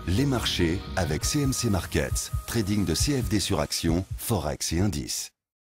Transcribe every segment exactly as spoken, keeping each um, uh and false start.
Les marchés avec C M C Markets, trading de C F D sur action, Forex et indices.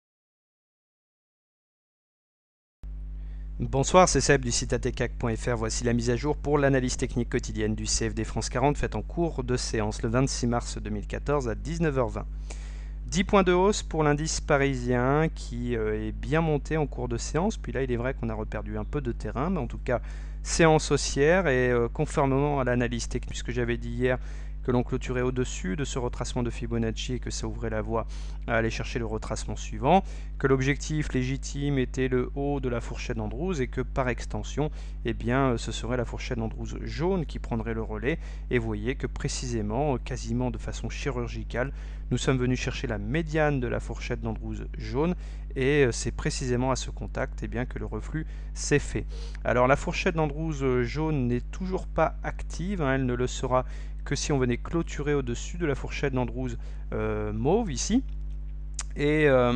Bonsoir, c'est Seb du site A T C A C point F R. Voici la mise à jour pour l'analyse technique quotidienne du C F D France quarante faite en cours de séance le vingt-six mars deux mille quatorze à dix-neuf heures vingt. dix points de hausse pour l'indice parisien qui euh, est bien monté en cours de séance. Puis là, il est vrai qu'on a reperdu un peu de terrain, mais en tout cas, séance haussière et euh, conformément à l'analyse technique, puisque j'avais dit hier que l'on clôturait au-dessus de ce retracement de Fibonacci et que ça ouvrait la voie à aller chercher le retracement suivant, que l'objectif légitime était le haut de la fourchette d'Andrews et que par extension, eh bien, ce serait la fourchette d'Andrews jaune qui prendrait le relais. Et vous voyez que précisément, quasiment de façon chirurgicale, nous sommes venus chercher la médiane de la fourchette d'Andrews jaune et c'est précisément à ce contact eh bien, que le reflux s'est fait. Alors la fourchette d'Andrews jaune n'est toujours pas active, hein, elle ne le sera que si on venait clôturer au-dessus de la fourchette d'Andrews euh, mauve ici. Et euh,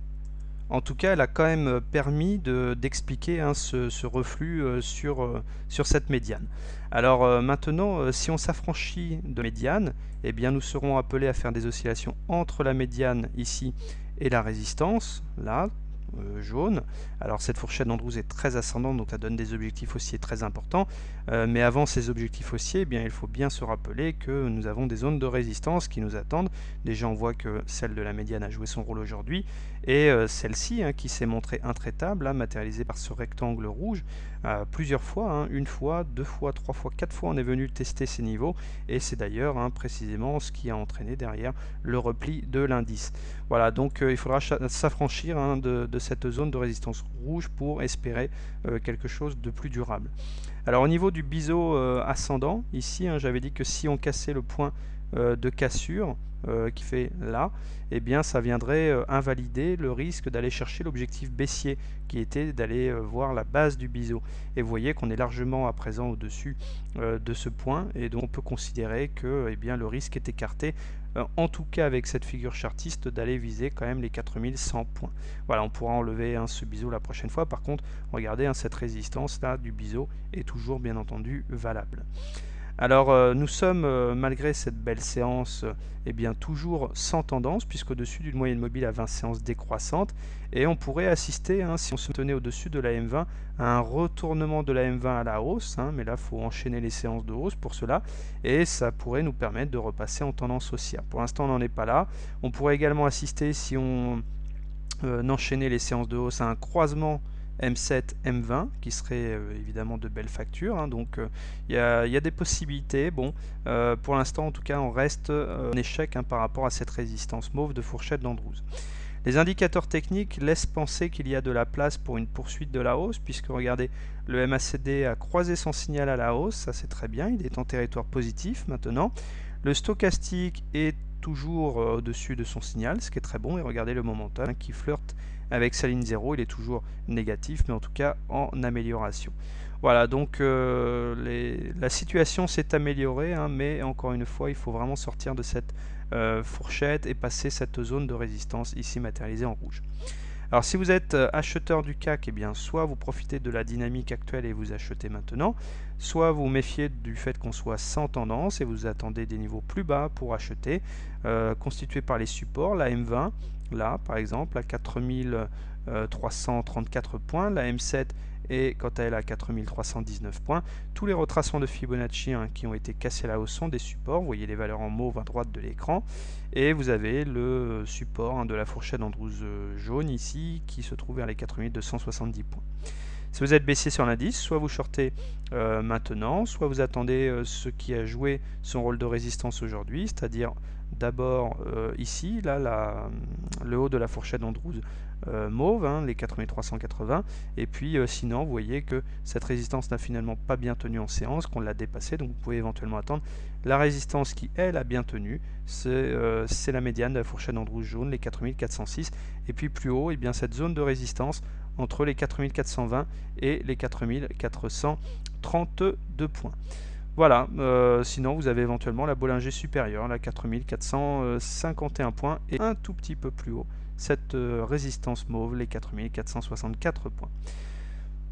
en tout cas, elle a quand même permis d'expliquer de, hein, ce, ce reflux euh, sur, euh, sur cette médiane. Alors euh, maintenant, euh, si on s'affranchit de médiane, eh bien, nous serons appelés à faire des oscillations entre la médiane ici et la résistance, là, Euh, jaune. Alors cette fourchette d'Andrews est très ascendante, donc ça donne des objectifs haussiers très importants. Euh, mais avant ces objectifs haussiers, eh bien, il faut bien se rappeler que nous avons des zones de résistance qui nous attendent. Déjà, on voit que celle de la médiane a joué son rôle aujourd'hui. Et euh, celle-ci, hein, qui s'est montrée intraitable, hein, matérialisée par ce rectangle rouge, euh, plusieurs fois, hein, une fois, deux fois, trois fois, quatre fois, on est venu tester ces niveaux. Et c'est d'ailleurs hein, précisément ce qui a entraîné derrière le repli de l'indice. Voilà, donc euh, il faudra s'affranchir hein, de, de cette zone de résistance rouge pour espérer euh, quelque chose de plus durable. Alors au niveau du biseau euh, ascendant, ici hein, j'avais dit que si on cassait le point euh, de cassure euh, qui fait là, eh bien ça viendrait euh, invalider le risque d'aller chercher l'objectif baissier qui était d'aller euh, voir la base du biseau. Et vous voyez qu'on est largement à présent au-dessus euh, de ce point et donc on peut considérer que eh bien, le risque est écarté en tout cas avec cette figure chartiste d'aller viser quand même les quatre mille cent points. Voilà, on pourra enlever hein, ce biseau la prochaine fois. Par contre, regardez, hein, cette résistance là du biseau est toujours bien entendu valable. Alors euh, nous sommes, euh, malgré cette belle séance, euh, eh bien, toujours sans tendance, puisqu'au-dessus d'une moyenne mobile à vingt séances décroissante, et on pourrait assister, hein, si on se tenait au-dessus de la M vingt, à un retournement de la M vingt à la hausse, hein, mais là il faut enchaîner les séances de hausse pour cela, et ça pourrait nous permettre de repasser en tendance haussière. Pour l'instant on n'en est pas là. On pourrait également assister, si on euh, enchaînait les séances de hausse, à un croisement M sept, M vingt, qui serait euh, évidemment de belles factures. Hein, donc il euh, y, y a des possibilités. Bon, euh, pour l'instant, en tout cas, on reste euh, en échec hein, par rapport à cette résistance mauve de fourchette d'Andrews. Les indicateurs techniques laissent penser qu'il y a de la place pour une poursuite de la hausse, puisque regardez, le M A C D a croisé son signal à la hausse, ça c'est très bien, il est en territoire positif maintenant. Le stochastique est toujours euh, au-dessus de son signal, ce qui est très bon, et regardez le momentum hein, qui flirte avec sa ligne zéro, il est toujours négatif, mais en tout cas en amélioration. Voilà, donc euh, les, la situation s'est améliorée, hein, mais encore une fois, il faut vraiment sortir de cette euh, fourchette et passer cette zone de résistance ici matérialisée en rouge. Alors si vous êtes acheteur du C A C, eh bien, soit vous profitez de la dynamique actuelle et vous achetez maintenant, soit vous méfiez du fait qu'on soit sans tendance et vous attendez des niveaux plus bas pour acheter, euh, constitués par les supports, la M vingt, là par exemple à quatre mille trois cent trente-quatre points, la M sept est quant à elle à quatre mille trois cent dix-neuf points. Tous les retracements de Fibonacci hein, qui ont été cassés à la hausse sont des supports, vous voyez les valeurs en mauve à droite de l'écran, et vous avez le support hein, de la fourchette d'Andrews jaune ici qui se trouve vers les quatre mille deux cent soixante-dix points. Si vous êtes baissier sur l'indice, soit vous shortez euh, maintenant, soit vous attendez euh, ce qui a joué son rôle de résistance aujourd'hui, c'est-à-dire d'abord euh, ici, là, la, le haut de la fourchette d'Andrews euh, mauve, hein, les quatre mille trois cent quatre-vingts, et puis euh, sinon vous voyez que cette résistance n'a finalement pas bien tenu en séance, qu'on l'a dépassée, donc vous pouvez éventuellement attendre la résistance qui elle a bien tenu, c'est euh, la médiane de la fourchette d'Andrews jaune, les quatre mille quatre cent six, et puis plus haut, et bien cette zone de résistance entre les quatre mille quatre cent vingt et les quatre mille quatre cent trente-deux points. Voilà, euh, sinon vous avez éventuellement la Bollinger supérieure, la quatre mille quatre cent cinquante et un points, et un tout petit peu plus haut, cette euh, résistance mauve, les quatre mille quatre cent soixante-quatre points.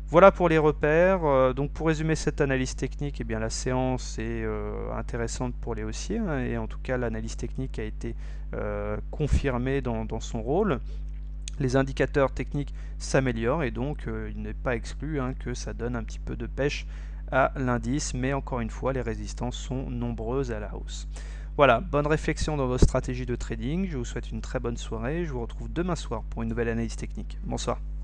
Voilà pour les repères. Euh, donc pour résumer cette analyse technique, eh bien, la séance est euh, intéressante pour les haussiers, hein, et en tout cas l'analyse technique a été euh, confirmée dans, dans son rôle. Les indicateurs techniques s'améliorent et donc euh, il n'est pas exclu hein, que ça donne un petit peu de pêche à l'indice, mais encore une fois les résistances sont nombreuses à la hausse. Voilà, bonne réflexion dans vos stratégies de trading, je vous souhaite une très bonne soirée, je vous retrouve demain soir pour une nouvelle analyse technique. Bonsoir.